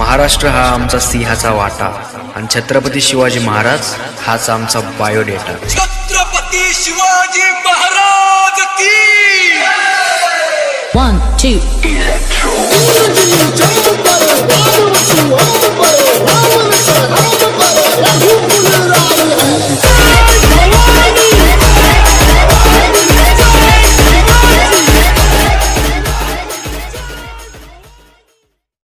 महाराष्ट्र हा आमचा सिंहाचा वाटा आणि छत्रपती शिवाजी महाराज हाच आमचा बायोडेटा। छत्रपती शिवाजी महाराज की 1 2